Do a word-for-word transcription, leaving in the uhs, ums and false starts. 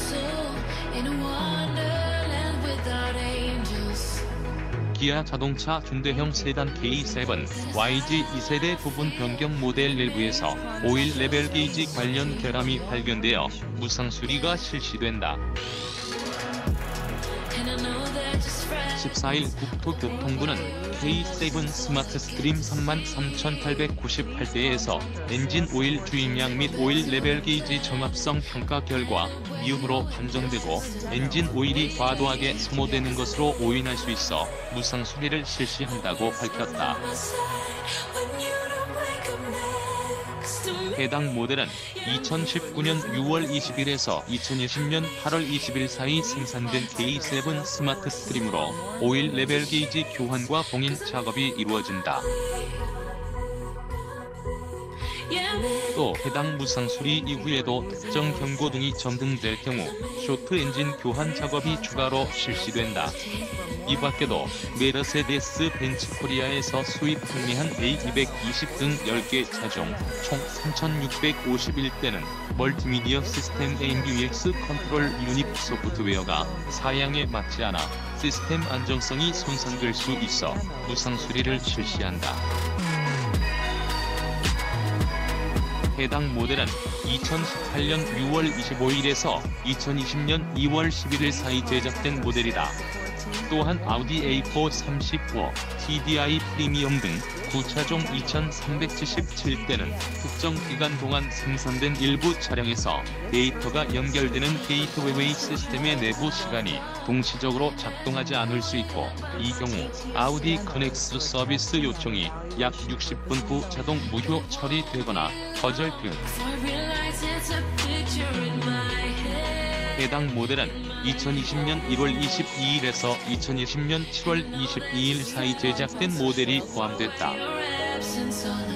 기아 자동차 중대형 세단 케이 세븐, 와이지 이 세대 부분 변경 모델 일부에서 오일 레벨 게이지 관련 결함이 발견되어 무상 수리가 실시된다. 십사일 국토교통부는 케이 세븐 스마트 스트림 삼만 삼천팔백구십팔 대에서 엔진 오일 주입량 및 오일 레벨 게이지 정합성 평가 결과 미흡으로 판정되고 엔진 오일이 과도하게 소모되는 것으로 오인할 수 있어 무상 수리를 실시한다고 밝혔다. 해당 모델은 이천십구년 유월 이십일에서 이천이십년 팔월 이십일 사이 생산된 케이 세븐 스마트 스트림으로 오일 레벨 게이지 교환과 봉인 작업이 이루어진다. 또 해당 무상 수리 이후에도 특정 경고등이 점등될 경우 쇼트 엔진 교환 작업이 추가로 실시된다. 이 밖에도 메르세데스 벤츠 코리아에서 수입 판매한 에이 이백이십 등 열 개 차 중 총 삼천육백오십일 대는 멀티미디어 시스템 에이비엑스 컨트롤 유닛 소프트웨어가 사양에 맞지 않아 시스템 안정성이 손상될 수 있어 무상 수리를 실시한다. 해당 모델은 이천십팔년 유월 이십오일에서 이천이십년 이월 십일일 사이 제작된 모델이다. 또한 아우디 에이 사 삼십오, 티디아이 프리미엄 등 구차종 이천삼백칠십칠 대는 특정 기간 동안 생산된 일부 차량에서 데이터가 연결되는 게이트웨이 시스템의 내부 시간이 동시적으로 작동하지 않을 수 있고, 이 경우 아우디 커넥스 서비스 요청이 약 육십 분 후 자동 무효 처리되거나 거절 등. 해당 모델은 이천이십년 일월 이십이일에서 이천이십년 칠월 이십이일 사이 제작된 모델이 포함됐다.